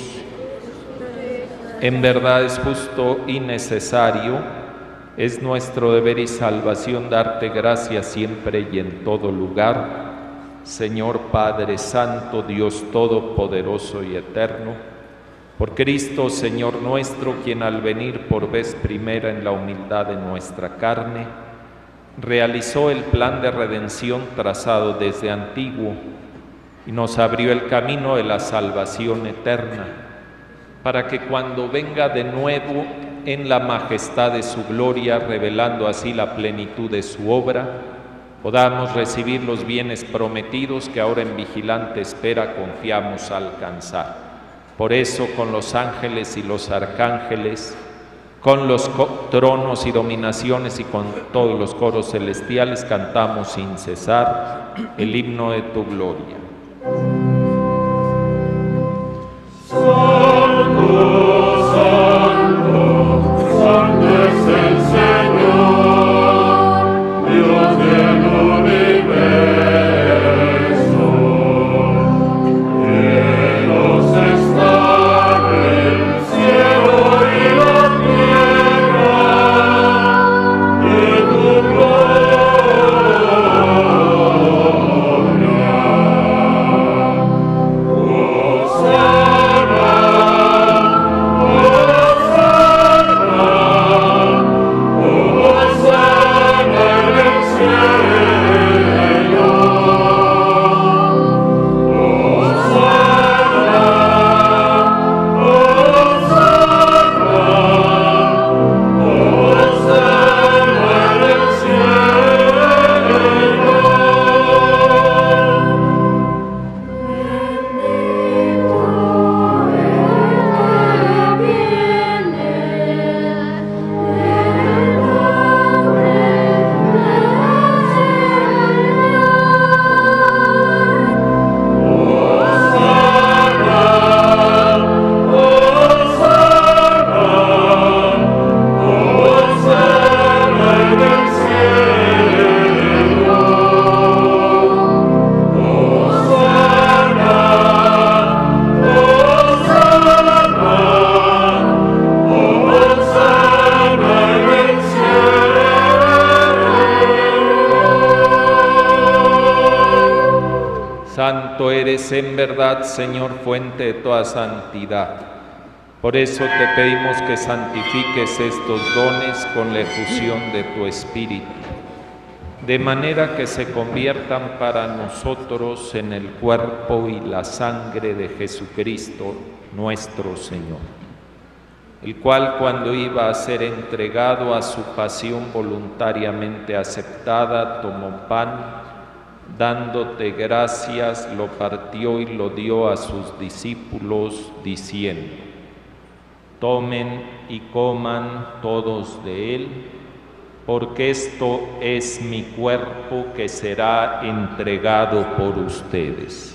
En verdad es justo y necesario, es nuestro deber y salvación darte gracias siempre y en todo lugar, Señor Padre Santo, Dios Todopoderoso y Eterno, por Cristo, Señor nuestro, quien al venir por vez primera en la humildad de nuestra carne, realizó el plan de redención trazado desde antiguo y nos abrió el camino de la salvación eterna, para que cuando venga de nuevo en la majestad de su gloria, revelando así la plenitud de su obra, podamos recibir los bienes prometidos que ahora en vigilante espera confiamos alcanzar. Por eso, con los ángeles y los arcángeles, con los tronos y dominaciones y con todos los coros celestiales, cantamos sin cesar el himno de tu gloria. Santo, santo, santo es el Señor, Dios del universo. Cielos están el cielo y la tierra, de tu gloria. eres en verdad, Señor, fuente de toda santidad. Por eso te pedimos que santifiques estos dones con la efusión de tu Espíritu, de manera que se conviertan para nosotros en el cuerpo y la sangre de Jesucristo, nuestro Señor, el cual, cuando iba a ser entregado a su pasión voluntariamente aceptada, tomó pan, dándote gracias, lo partió y lo dio a sus discípulos, diciendo: tomen y coman todos de él, porque esto es mi cuerpo que será entregado por ustedes.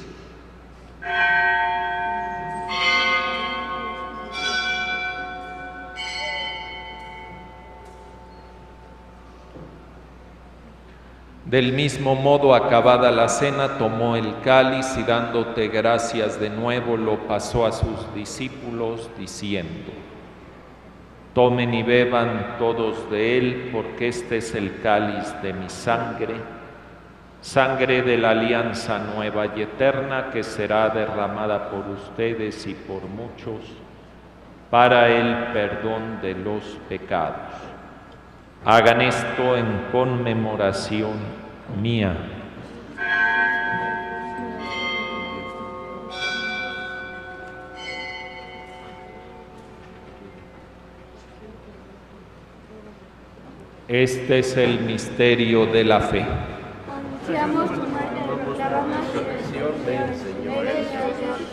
Del mismo modo, acabada la cena, tomó el cáliz y dándote gracias de nuevo, lo pasó a sus discípulos, diciendo: tomen y beban todos de él, porque este es el cáliz de mi sangre, sangre de la alianza nueva y eterna, que será derramada por ustedes y por muchos, para el perdón de los pecados. Hagan esto en conmemoración mía. Este es el misterio de la fe. Anunciamos tu muerte, proclamamos tu resurrección, Señor Jesús.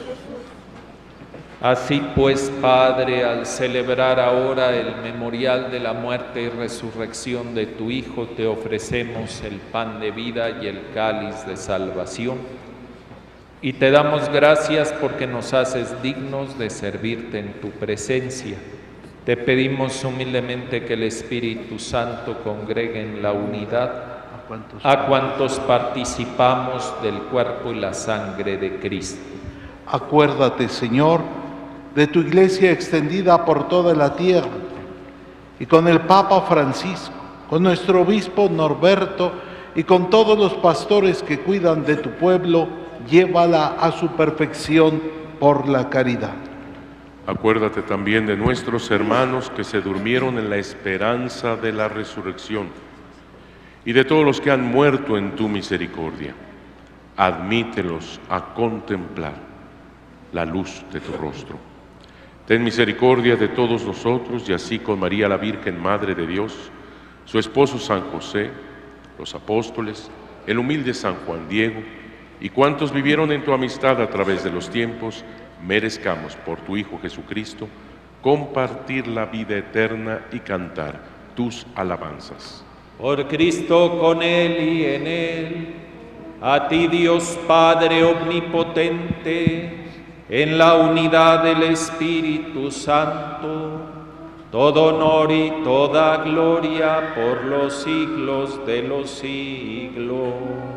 Así pues, Padre, al celebrar ahora el memorial de la muerte y resurrección de tu Hijo, te ofrecemos el pan de vida y el cáliz de salvación. Y te damos gracias porque nos haces dignos de servirte en tu presencia. Te pedimos humildemente que el Espíritu Santo congregue en la unidad a cuantos participamos del cuerpo y la sangre de Cristo. Acuérdate, Señor, de tu iglesia extendida por toda la tierra, y con el Papa Francisco, con nuestro obispo Norberto y con todos los pastores que cuidan de tu pueblo, llévala a su perfección por la caridad. Acuérdate también de nuestros hermanos que se durmieron en la esperanza de la resurrección, y de todos los que han muerto en tu misericordia. Admítelos a contemplar la luz de tu rostro. Ten misericordia de todos nosotros, y así con María la Virgen, Madre de Dios, su esposo San José, los apóstoles, el humilde San Juan Diego, y cuantos vivieron en tu amistad a través de los tiempos, merezcamos por tu Hijo Jesucristo compartir la vida eterna y cantar tus alabanzas. Por Cristo, con Él y en Él, a ti Dios Padre omnipotente, en la unidad del Espíritu Santo, todo honor y toda gloria por los siglos de los siglos.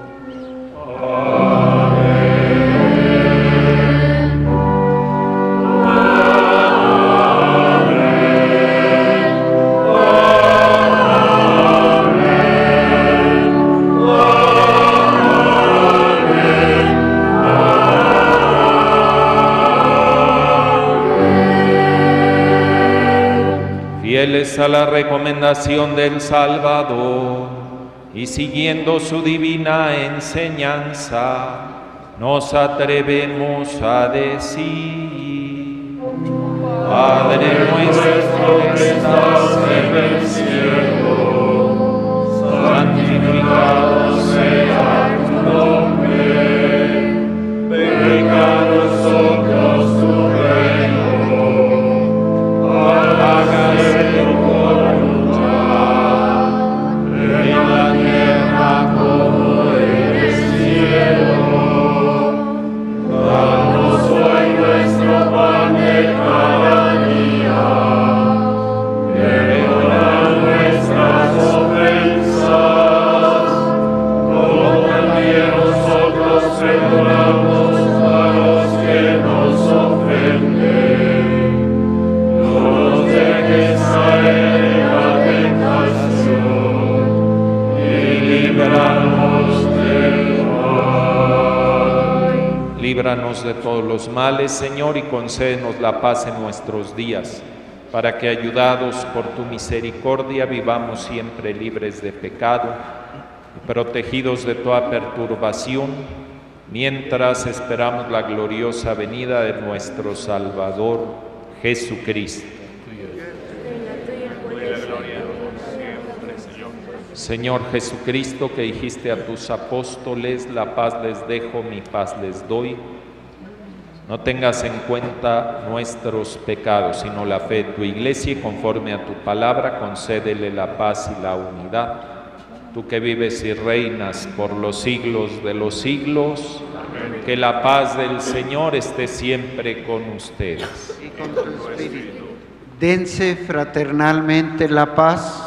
Amén. Fieles a la recomendación del Salvador y siguiendo su divina enseñanza, nos atrevemos a decir: Padre nuestro que estás en el cielo, santificado sea tu nombre, venga a nosotros tu reino. Hágase tu voluntad, en la tierra como en el cielo. Danos hoy nuestro pan de cada día, perdona nuestras ofensas, Líbranos de todos los males, Señor, y concédenos la paz en nuestros días, para que, ayudados por tu misericordia, vivamos siempre libres de pecado y protegidos de toda perturbación, mientras esperamos la gloriosa venida de nuestro Salvador, Jesucristo. Señor Jesucristo, que dijiste a tus apóstoles, la paz les dejo, mi paz les doy, no tengas en cuenta nuestros pecados, sino la fe de tu Iglesia, y conforme a tu palabra, concédele la paz y la unidad. Tú que vives y reinas por los siglos de los siglos, que la paz del Señor esté siempre con ustedes. Y con tu espíritu. Dense fraternalmente la paz.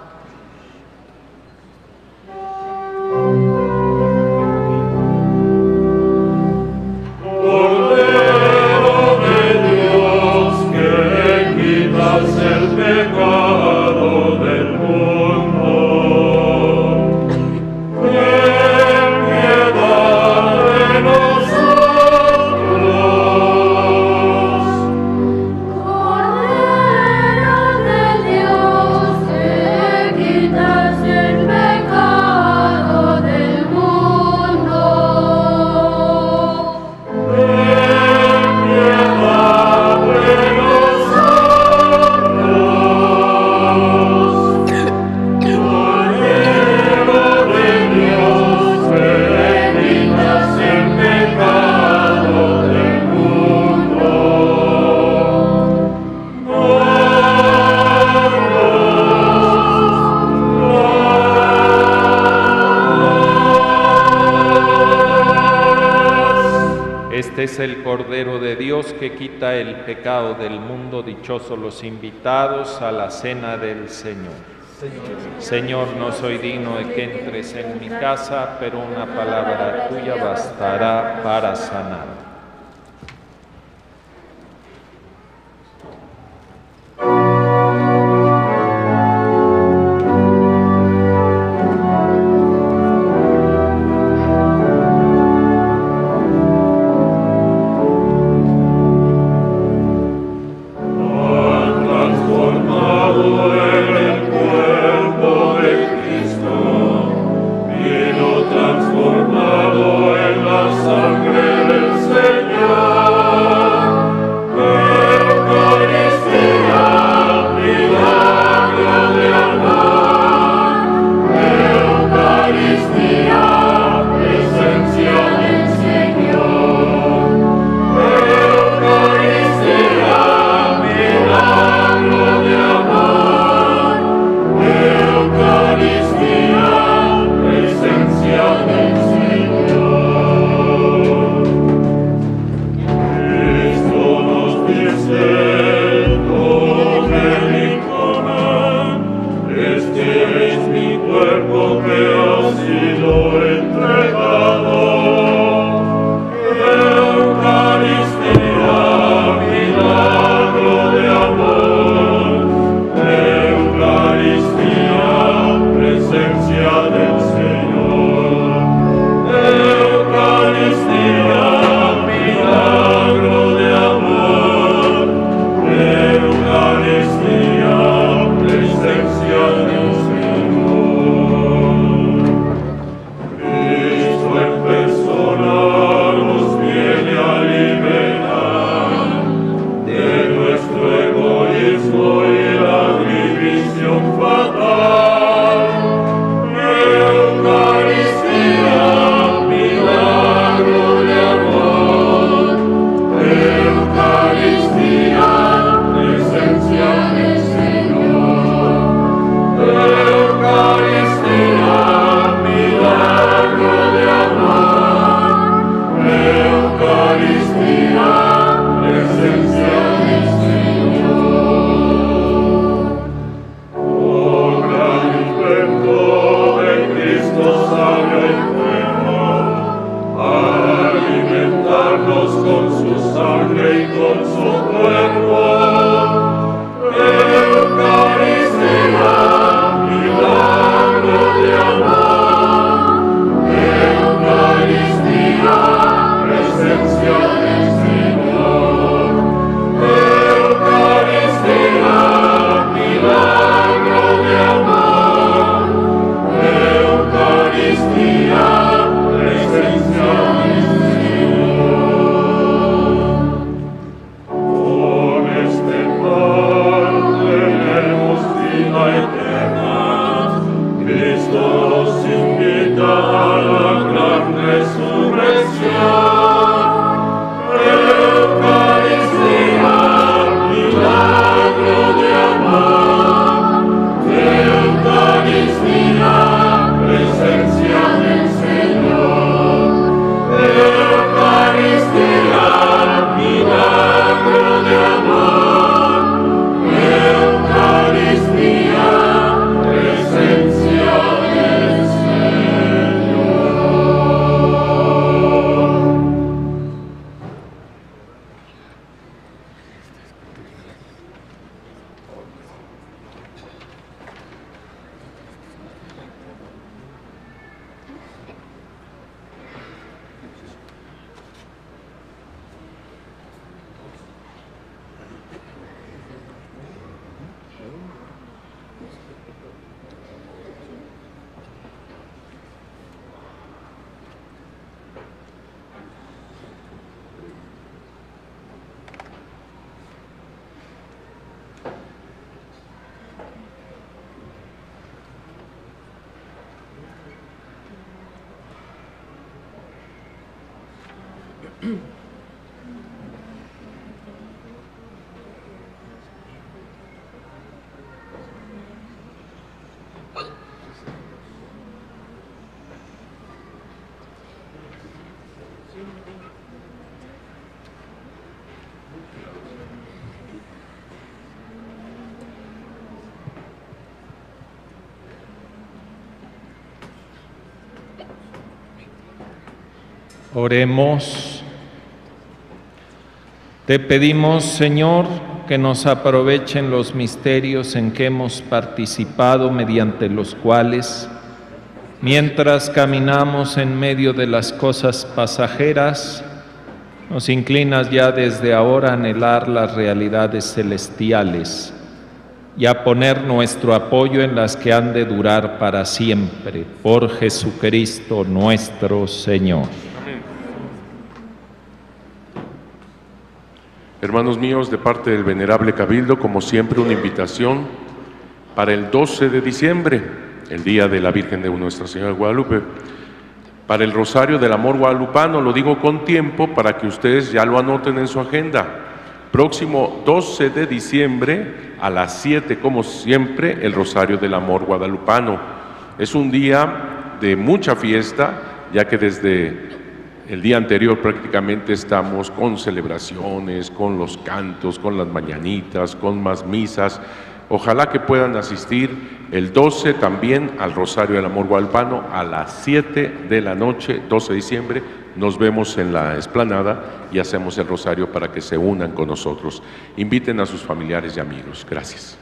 Es el Cordero de Dios que quita el pecado del mundo. Dichosos los invitados a la cena del Señor. Señor, no soy digno de que entres en mi casa, pero una palabra tuya bastará para sanar. Presencia Oremos. Te pedimos, Señor, que nos aprovechen los misterios en que hemos participado, mediante los cuales, mientras caminamos en medio de las cosas pasajeras, nos inclinas ya desde ahora a anhelar las realidades celestiales y a poner nuestro apoyo en las que han de durar para siempre, por Jesucristo nuestro Señor. Hermanos míos, de parte del Venerable Cabildo, como siempre, una invitación para el doce de diciembre, el Día de la Virgen de Nuestra Señora de Guadalupe, para el Rosario del Amor Guadalupano. Lo digo con tiempo para que ustedes ya lo anoten en su agenda. Próximo doce de diciembre, a las siete, como siempre, el Rosario del Amor Guadalupano. Es un día de mucha fiesta, ya que desde el día anterior prácticamente estamos con celebraciones, con los cantos, con las mañanitas, con más misas. Ojalá que puedan asistir el doce también al Rosario del Amor Guadalupano a las siete de la noche, doce de diciembre. Nos vemos en la explanada y hacemos el rosario para que se unan con nosotros. Inviten a sus familiares y amigos. Gracias.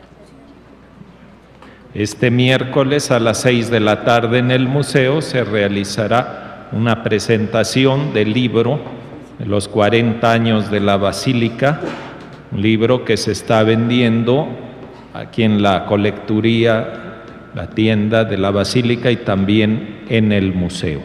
Este miércoles a las seis de la tarde en el museo se realizará una presentación del libro de los cuarenta años de la Basílica, un libro que se está vendiendo aquí en la colecturía, la tienda de la Basílica, y también en el museo.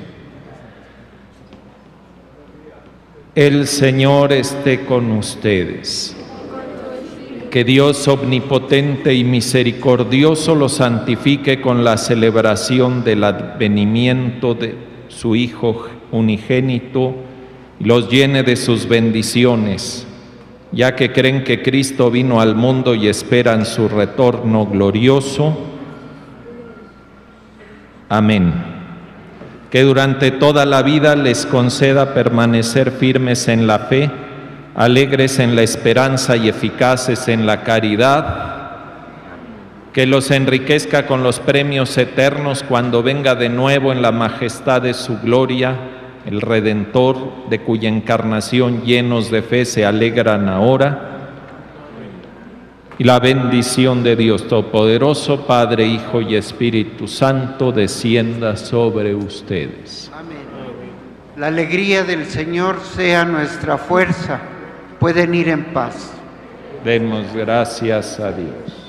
El Señor esté con ustedes. Que Dios omnipotente y misericordioso los santifique con la celebración del advenimiento de su Hijo unigénito, y los llene de sus bendiciones, ya que creen que Cristo vino al mundo y esperan su retorno glorioso. Amén. Que durante toda la vida les conceda permanecer firmes en la fe, alegres en la esperanza y eficaces en la caridad. Que los enriquezca con los premios eternos cuando venga de nuevo en la majestad de su gloria, el Redentor, de cuya encarnación llenos de fe se alegran ahora. Y la bendición de Dios Todopoderoso, Padre, Hijo y Espíritu Santo, descienda sobre ustedes. Amén. La alegría del Señor sea nuestra fuerza. Pueden ir en paz. Demos gracias a Dios.